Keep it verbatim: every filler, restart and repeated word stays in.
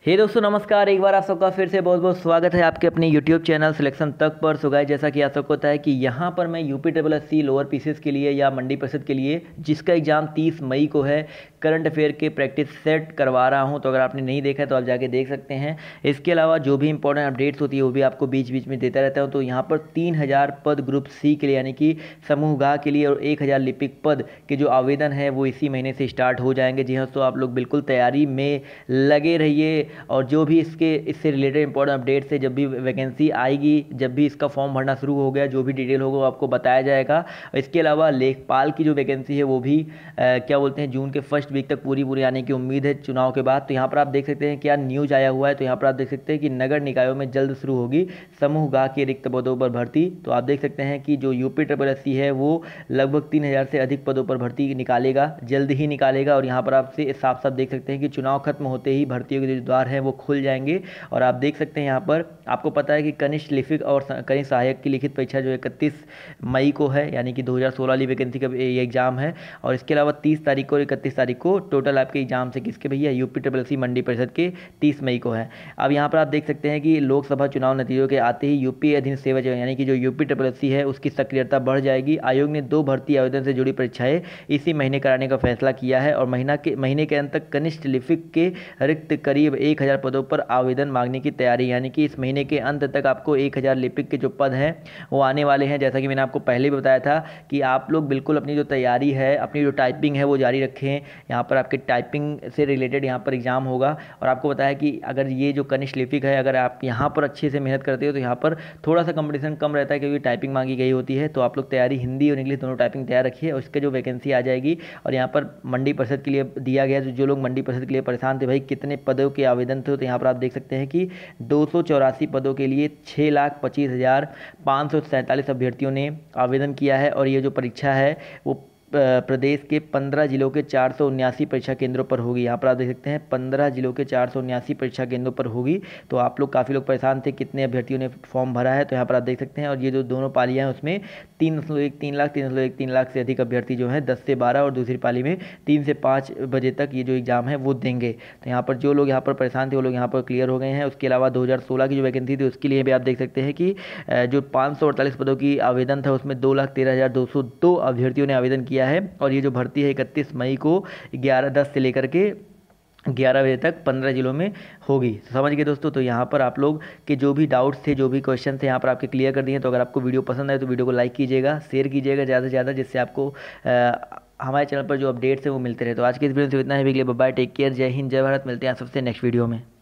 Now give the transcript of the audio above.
हे दोस्तों नमस्कार। एक बार आप सबका फिर से बहुत बहुत स्वागत है आपके अपने यूट्यूब चैनल सिलेक्शन तक पर। सो गाइस, जैसा कि आप सबको पता है कि यहाँ पर मैं UP triple S C lower PCS के लिए या मंडी परिषद के लिए जिसका एग्ज़ाम तीस मई को है, करंट अफेयर के प्रैक्टिस सेट करवा रहा हूँ। तो अगर आपने नहीं देखा है तो आप जाके देख सकते हैं। इसके अलावा जो भी इंपॉर्टेंट अपडेट्स होती है वो भी आपको बीच बीच में देता रहता हूँ। तो यहाँ पर तीन हज़ार पद ग्रुप सी के लिए यानी कि समूह गा के लिए और एक हज़ार लिपिक पद के जो आवेदन है वो इसी महीने से स्टार्ट हो जाएंगे। जी हाँ, तो आप लोग बिल्कुल तैयारी में लगे रहिए और जो भी इसके इससे रिलेटेड इंपॉर्टेंट अपडेट से जब भी वैकेंसी आएगी, जब भी इसका फॉर्म भरना शुरू हो गया, जो भी डिटेल होगा वो आपको बताया जाएगा। इसके अलावा लेखपाल की जो वैकेंसी है वो भी आ, क्या बोलते हैं जून के फर्स्ट वीक तक पूरी पूरी आने की उम्मीद है चुनाव के बाद। तो यहाँ पर आप देख सकते हैं क्या न्यूज़ आया हुआ है। तो यहाँ पर आप देख सकते हैं कि नगर निकायों में जल्द शुरू होगी समूह गा के रिक्त पदों पर भर्ती। तो आप देख सकते हैं कि जो यूपी ट्रिपल एस सी है वो लगभग तीन हज़ार से अधिक पदों पर भर्ती निकालेगा, जल्द ही निकालेगा। और यहाँ पर आप से साफ साफ देख सकते हैं कि चुनाव खत्म होते ही भर्तियों के जो द्वार हैं वो खुल जाएंगे। और आप देख सकते हैं यहाँ पर आपको पता है कि कनिष्ठ लिपिक और कनिष्ठ सहायक की लिखित परीक्षा जो इकतीस मई को है, यानी कि दो हज़ार सोलह वाली वैकेंसी का ये एग्जाम है। और इसके अलावा तीस तारीख को और इकतीस तारीख को टोटल आपके एग्जाम से किसके भैया यूपी ट्रिपल एस सी मंडी परिषद के तीस मई को है। अब यहाँ पर आप देख सकते हैं कि लोकसभा चुनाव नतीजों के आते ही यूपी अधीन सेवा यानी कि जो यूपी ट्रिपल एस सी है उसकी सक्रियता बढ़ जाएगी। आयोग ने दो भर्ती आवेदन से जुड़ी परीक्षाएं इसी महीने कराने का फैसला किया है और महीना के महीने के अंत तक कनिष्ठ लिपिक के रिक्त करीब एक हज़ार पदों पर आवेदन मांगने की तैयारी, यानी कि इस महीने के अंत तक आपको एक हज़ार लिपिक के जो पद हैं वो आने वाले हैं। जैसा कि मैंने आपको पहले भी बताया था कि आप लोग बिल्कुल अपनी जो तैयारी है, अपनी जो टाइपिंग है वो जारी रखें। यहाँ पर आपके टाइपिंग से रिलेटेड यहाँ पर एग्जाम होगा। और आपको बताया कि अगर ये जो कनिष्ठ लिपिक है, अगर आप यहाँ पर अच्छे से मेहनत करते हो तो यहाँ पर थोड़ा सा कंपटीशन कम रहता है क्योंकि टाइपिंग मांगी गई होती है। तो आप लोग तैयारी हिंदी और इंग्लिश दोनों टाइपिंग तैयार रखिए और इसके जो वैकेंसी आ जाएगी। और यहाँ पर मंडी परिषद के लिए दिया गया, जो लोग मंडी परिषद के लिए परेशान थे भाई कितने पदों के आवेदन थे, तो यहाँ पर आप देख सकते हैं कि दो सौ चौरासी पदों के लिए छः लाख पच्चीस हज़ार पाँच सौ सैंतालीस अभ्यर्थियों ने आवेदन किया है। और ये जो परीक्षा है वो प्रदेश के पंद्रह जिलों के चार सौ उन्यासी परीक्षा केंद्रों पर होगी। यहाँ पर आप देख सकते हैं पंद्रह जिलों के चार सौ उन्यासी परीक्षा केंद्रों पर होगी। तो आप लोग काफ़ी लोग परेशान थे कितने अभ्यर्थियों ने फॉर्म भरा है, तो यहाँ पर आप देख सकते हैं। और ये जो दोनों पालियाँ हैं उसमें तीन दशमलव एक तीन लाख तीन दशमलव एक तीन लाख से अधिक अभ्यर्थी जो हैं दस से बारह और दूसरी पाली में तीन से पाँच बजे तक ये जो एग्ज़ाम है वो देंगे। तो यहाँ पर जो लोग यहाँ पर परेशान थे वो लोग यहाँ पर क्लियर हो गए हैं। उसके अलावा दो हज़ार सोलह की जो वैकेंसी थी उसके लिए भी आप देख सकते हैं कि जो पाँच सौ अड़तालीस पदों की आवेदन था उसमें दो लाख तेरह हज़ार दो सौ दो अभ्यर्थियों ने आवेदन किया है। और ये जो भर्ती है इकतीस मई को ग्यारह दस से लेकर के ग्यारह बजे तक पंद्रह जिलों में होगी। तो समझ गए दोस्तों। तो यहाँ पर आप लोग के जो भी डाउट्स थे, जो भी क्वेश्चन थे यहाँ पर आपके क्लियर कर दिए। तो अगर आपको वीडियो पसंद आए तो वीडियो को लाइक कीजिएगा, शेयर कीजिएगा ज़्यादा से ज़्यादा, जिससे आपको आ, हमारे चैनल पर जो अपडेट्स हैं वो मिलते रहे। तो आज की इस वीडियो से इतना ही। बाय, टेक केयर, जय हिंद, जय भारत। मिलते हैं आप सबसे नेक्स्ट वीडियो में।